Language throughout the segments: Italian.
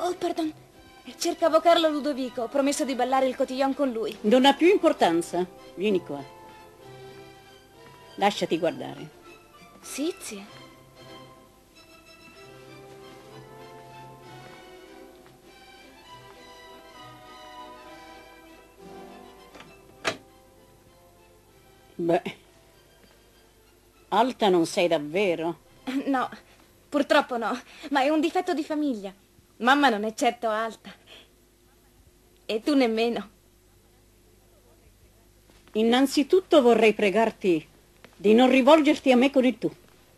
Oh, pardon. Cercavo Carlo Ludovico. Ho promesso di ballare il cotillon con lui. Non ha più importanza. Vieni qua. Lasciati guardare. Sì, zia. Beh, alta non sei davvero? No, purtroppo no, ma è un difetto di famiglia. Mamma non è certo alta. E tu nemmeno. Innanzitutto vorrei pregarti di non rivolgerti a me con il tu.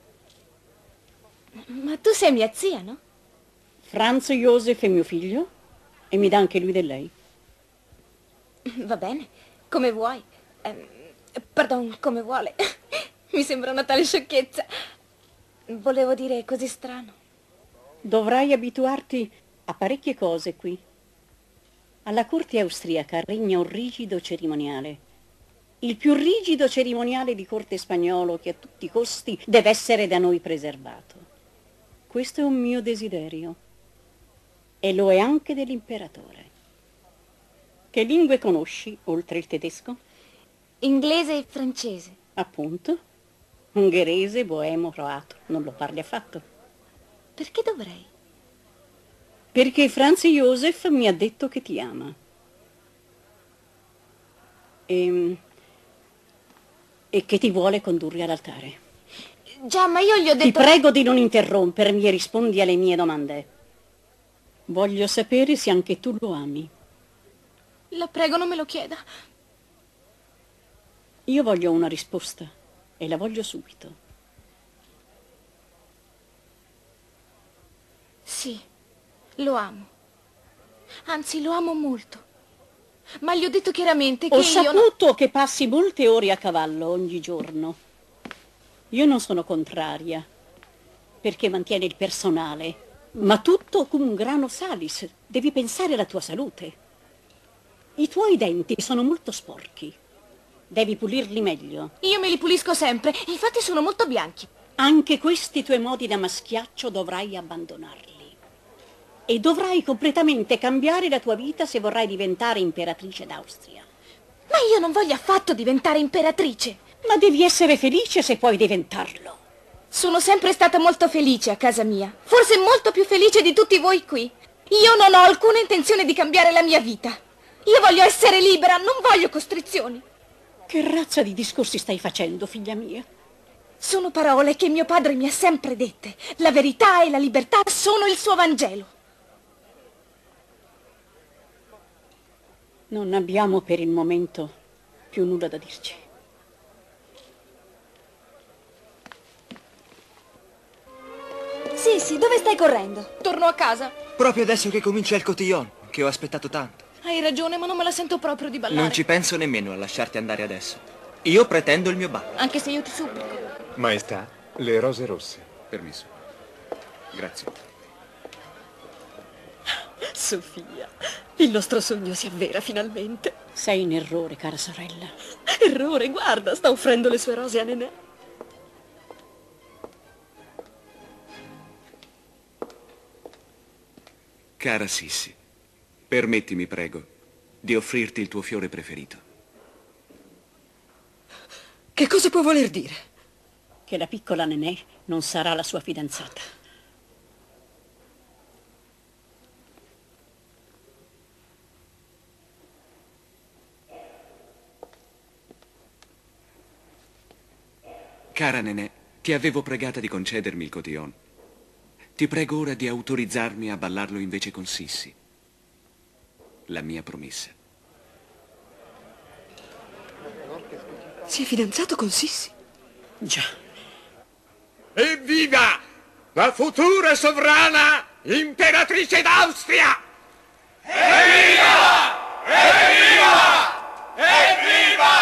Ma tu sei mia zia, no? Franz Josef è mio figlio e mi dà anche lui del lei. Va bene, come vuoi. Pardon, come vuole. Mi sembra una tale sciocchezza. Volevo dire così strano. Dovrai abituarti a parecchie cose qui. Alla corte austriaca regna un rigido cerimoniale. Il più rigido cerimoniale di corte spagnolo che a tutti i costi deve essere da noi preservato. Questo è un mio desiderio. E lo è anche dell'imperatore. Che lingue conosci, oltre il tedesco? Inglese e francese. Appunto. Ungherese, boemo, croato. Non lo parli affatto. Perché dovrei? Perché Franz Josef mi ha detto che ti ama. E che ti vuole condurre all'altare. Già, ma io gli ho detto... Ti prego di non interrompermi e rispondi alle mie domande. Voglio sapere se anche tu lo ami. La prego, non me lo chieda. Io voglio una risposta e la voglio subito. Sì, lo amo. Anzi, lo amo molto. Ma gli ho detto chiaramente che Ho io... saputo che passi molte ore a cavallo ogni giorno. Io non sono contraria, perché mantiene il personale, ma tutto come un grano salis. Devi pensare alla tua salute. I tuoi denti sono molto sporchi. Devi pulirli meglio. Io me li pulisco sempre, infatti sono molto bianchi. Anche questi tuoi modi da maschiaccio dovrai abbandonarli. E dovrai completamente cambiare la tua vita se vorrai diventare imperatrice d'Austria. Ma io non voglio affatto diventare imperatrice. Ma devi essere felice se puoi diventarlo. Sono sempre stata molto felice a casa mia. Forse molto più felice di tutti voi qui. Io non ho alcuna intenzione di cambiare la mia vita. Io voglio essere libera, non voglio costrizioni. Che razza di discorsi stai facendo, figlia mia? Sono parole che mio padre mi ha sempre dette. La verità e la libertà sono il suo Vangelo. Non abbiamo per il momento più nulla da dirci. Sì, dove stai correndo? Torno a casa. Proprio adesso che comincia il cotillon, che ho aspettato tanto. Hai ragione, ma non me la sento proprio di ballare. Non ci penso nemmeno a lasciarti andare adesso. Io pretendo il mio ballo. Anche se io ti supplico. Maestà, le rose rosse. Permesso. Grazie. Sofia, il nostro sogno si avvera finalmente. Sei in errore, cara sorella. Errore, guarda, sta offrendo le sue rose a Nenè. Cara Sissi, permettimi, prego, di offrirti il tuo fiore preferito. Che cosa può voler dire? Che la piccola Nenè non sarà la sua fidanzata. Cara Nenè, ti avevo pregata di concedermi il cotillon. Ti prego ora di autorizzarmi a ballarlo invece con Sissi. La mia promessa. Si è fidanzato con Sissi? Già. Evviva! La futura sovrana imperatrice d'Austria! Evviva! Evviva! Evviva!